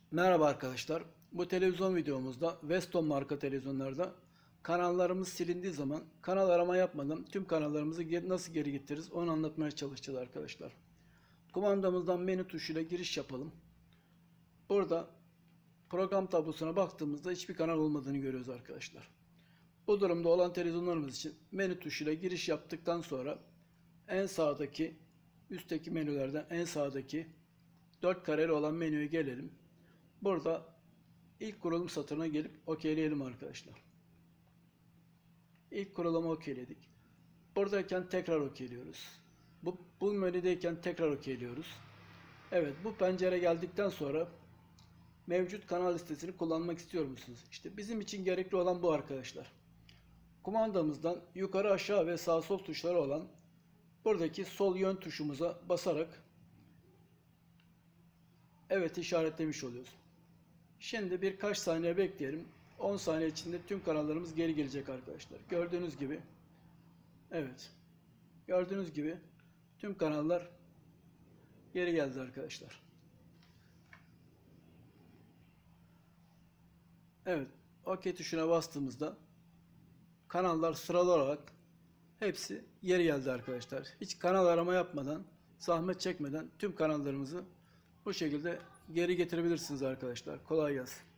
Merhaba arkadaşlar. Bu televizyon videomuzda Weston marka televizyonlarda kanallarımız silindiği zaman kanal arama yapmadan tüm kanallarımızı nasıl geri getiririz onu anlatmaya çalışacağız arkadaşlar. Kumandamızdan menü tuşuyla giriş yapalım. Burada program tablosuna baktığımızda hiçbir kanal olmadığını görüyoruz arkadaşlar. Bu durumda olan televizyonlarımız için menü tuşuyla giriş yaptıktan sonra en sağdaki üstteki menülerden en sağdaki 4 kareli olan menüye gelelim. Burada ilk kurulum satırına gelip okeyleyelim arkadaşlar. İlk kurulumu okeyledik. Buradayken tekrar okeyliyoruz. Bu menüdeyken tekrar okeyliyoruz. Evet, bu pencere geldikten sonra mevcut kanal listesini kullanmak istiyor musunuz? İşte bizim için gerekli olan bu arkadaşlar. Kumandamızdan yukarı aşağı ve sağ sol tuşları olan buradaki sol yön tuşumuza basarak evet işaretlemiş oluyoruz. Şimdi birkaç saniye bekleyelim. 10 saniye içinde tüm kanallarımız geri gelecek arkadaşlar. Gördüğünüz gibi. Evet. Gördüğünüz gibi tüm kanallar geri geldi arkadaşlar. Evet. OK tuşuna bastığımızda kanallar sıralı olarak hepsi geri geldi arkadaşlar. Hiç kanal arama yapmadan, zahmet çekmeden tüm kanallarımızı bu şekilde geri getirebilirsiniz arkadaşlar. Kolay gelsin.